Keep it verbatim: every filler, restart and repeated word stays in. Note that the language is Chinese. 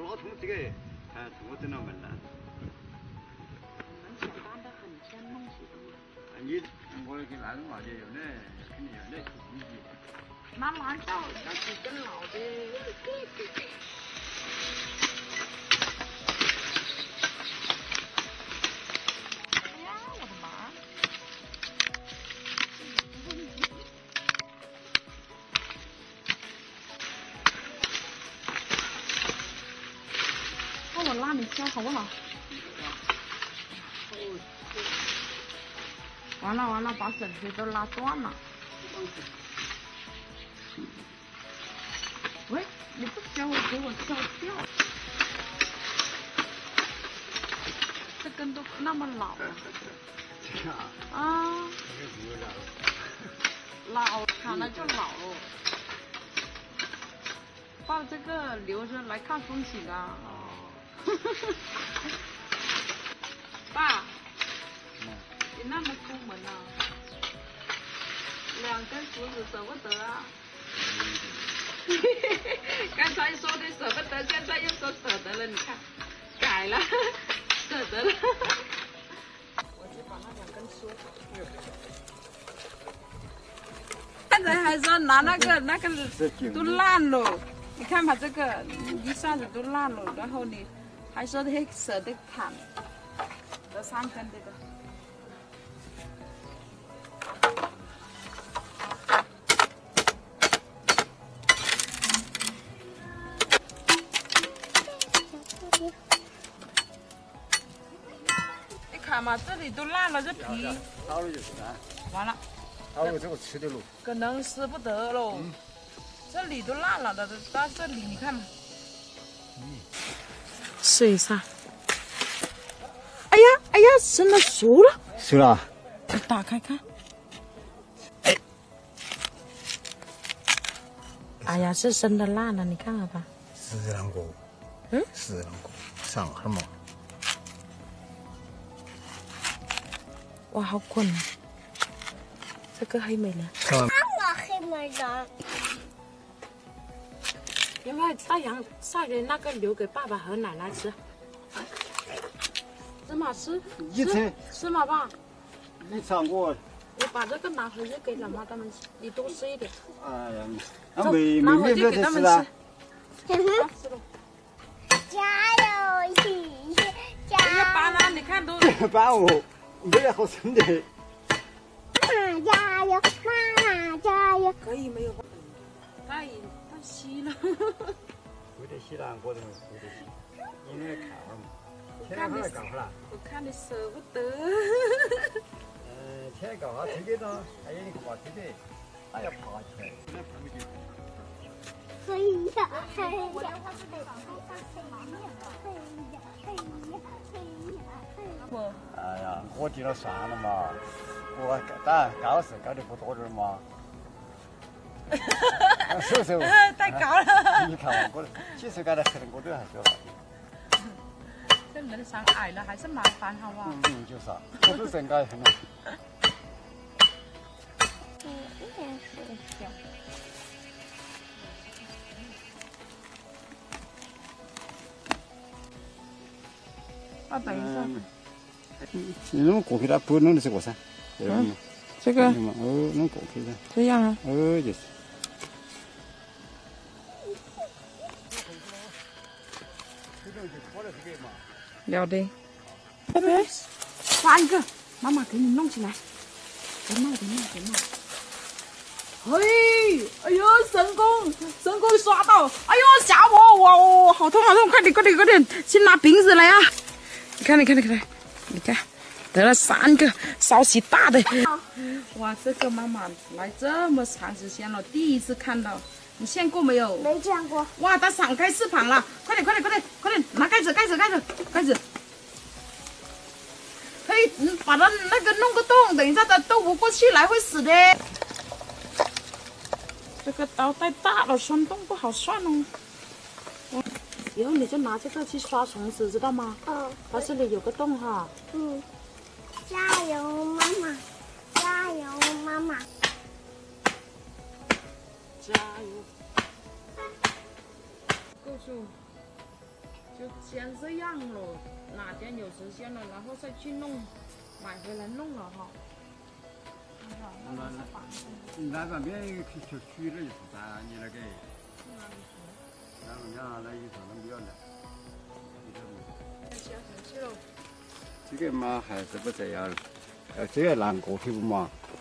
通这个，啊，从我整到门了。 能简单的很，先弄起的嘛。 啊，你我给那种嘛就有那肯定有那工具。 那难道要几根老的？哎呀，我的妈！那我拉你教好不好？完了完了，把绳子都拉断了。喂，你不教我给我教掉，这根都那么老了。啊。老砍了就老了。抱这个留着来看风景啊。爸，你那么抠门啊？两根竹子舍不得啊？刚才说的舍不得，现在又说舍得了，你看，改了，舍得了。我去把那两根修好。刚才还说拿那个那个都烂了，你看把这个一下子都烂了，然后你还说的舍得砍，这三根这个。你看嘛，这里都烂了，这皮。 烧了就是啊。 完了。 烧了这个吃的喽。 可能吃不得喽。嗯。这里都烂了的，到这里你看嘛。嗯。试一下。哎呀哎呀，真的熟了。 熟了。 你打开看。哎呀，是真的烂了，你看看吧。 是啷个？ 嗯？ 是啷个？上了嘛？ 哇，好滚啊！这个黑美人。 看我黑美人。 因为太阳晒的那个留给爸爸和奶奶吃。芝麻吃。 你吃。 吃嘛爸。 你尝过。 你把这个拿回去给老妈他们吃，你多吃一点。 哎呀，那没没没没吃了。 加油，姐姐！加油！ 要搬啊！你看都。 搬我，没得好生的。 妈加油！妈加油！ 可以没有？太太稀了。 不得稀了，我都不得稀，因为看了嘛。天还搞了。 我看你舍不得。 嗯，天搞好这个呢，还有一个爬这个，还要爬起来。 嘿呀嘿呀！嘿呀嘿呀嘿呀嘿呀！ 我。哎呀，我觉得算了嘛，我当然高是高的不多点嘛。是不是？ 太高了。 你看我，其实高的很，我都还说了。 这人长矮了还是麻烦，好不好？ 嗯，就是啊，我都身高很了。 嗯，一点是小。 啊，等一下。 你弄过去了，不弄的这个噻。 嗯。这个。 哦，弄过去噻。 这样啊。 哦，就是。 了的。拜拜。三个，妈妈给你弄起来。别闹，别闹，别闹。嘿，哎呦，成功，成功刷到！哎呦，吓我，哇哦，好痛好痛！快点，快点，快点，去拿瓶子来啊！你看，你看，你看，你看，得了三个，稍许大的。哇，这个妈妈来这么长时间了，第一次看到。你见过没有？ 没见过。 哇，它敞开翅膀了！快点，快点，快点，快点，拿盖子，盖子，盖子，盖子。可以把它那个弄个洞，等一下它斗不过去来会死的。这个刀太大了，钻洞不好钻哦。以后你就拿这个去刷虫子，知道吗？ 嗯。 它这里有个洞哈。 嗯。加油，妈妈！加油，妈妈！ 加油！够住。 就先这样了，哪天有时间了，然后再去弄，买回来弄了哈。那那那半边就虚了就是噻，你那个，然后你看那一头能比较难， 切很细了。 这个嘛还是不这样，呃，这个难过去不嘛？